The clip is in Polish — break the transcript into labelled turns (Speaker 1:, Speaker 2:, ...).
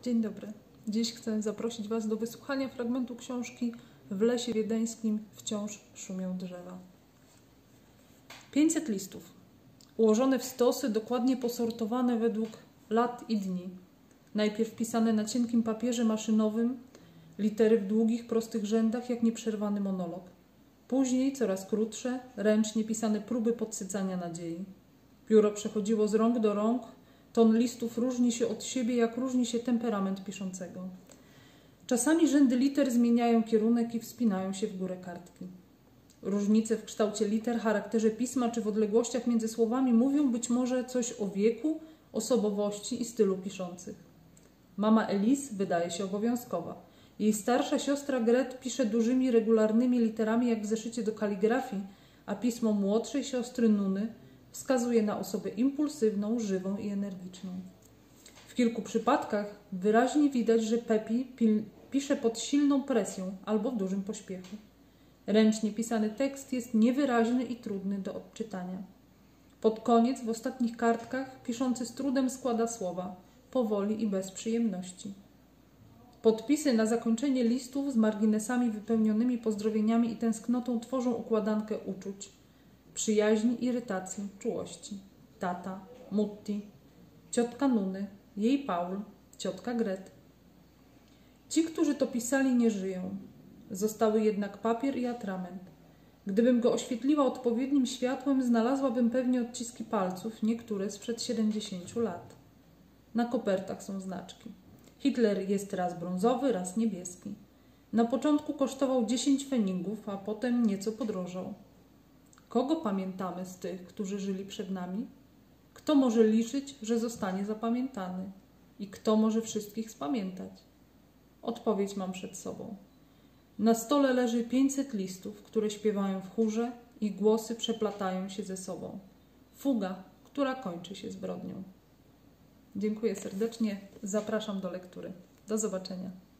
Speaker 1: Dzień dobry. Dziś chcę zaprosić Was do wysłuchania fragmentu książki W lesie wiedeńskim wciąż szumią drzewa. 500 listów, ułożone w stosy, dokładnie posortowane według lat i dni. Najpierw pisane na cienkim papierze maszynowym, litery w długich, prostych rzędach, jak nieprzerwany monolog. Później coraz krótsze, ręcznie pisane próby podsycania nadziei. Pióro przechodziło z rąk do rąk, ton listów różni się od siebie, jak różni się temperament piszącego. Czasami rzędy liter zmieniają kierunek i wspinają się w górę kartki. Różnice w kształcie liter, charakterze pisma czy w odległościach między słowami mówią być może coś o wieku, osobowości i stylu piszących. Mama Elise wydaje się obowiązkowa. Jej starsza siostra Gret pisze dużymi, regularnymi literami jak w zeszycie do kaligrafii, a pismo młodszej siostry Nuny wskazuje na osobę impulsywną, żywą i energiczną. W kilku przypadkach wyraźnie widać, że Pepi pisze pod silną presją albo w dużym pośpiechu. Ręcznie pisany tekst jest niewyraźny i trudny do odczytania. Pod koniec, w ostatnich kartkach, piszący z trudem składa słowa, powoli i bez przyjemności. Podpisy na zakończenie listów z marginesami wypełnionymi pozdrowieniami i tęsknotą tworzą układankę uczuć, przyjaźni, irytacji, czułości. Tata, Mutti, ciotka Nuny, jej Paul, ciotka Gret. Ci, którzy to pisali, nie żyją. Zostały jednak papier i atrament. Gdybym go oświetliła odpowiednim światłem, znalazłabym pewnie odciski palców, niektóre sprzed 70 lat. Na kopertach są znaczki. Hitler jest raz brązowy, raz niebieski. Na początku kosztował 10 pfenigów, a potem nieco podrożał. Kogo pamiętamy z tych, którzy żyli przed nami? Kto może liczyć, że zostanie zapamiętany? I kto może wszystkich spamiętać? Odpowiedź mam przed sobą. Na stole leży 500 listów, które śpiewają w chórze i głosy przeplatają się ze sobą. Fuga, która kończy się zbrodnią. Dziękuję serdecznie. Zapraszam do lektury. Do zobaczenia.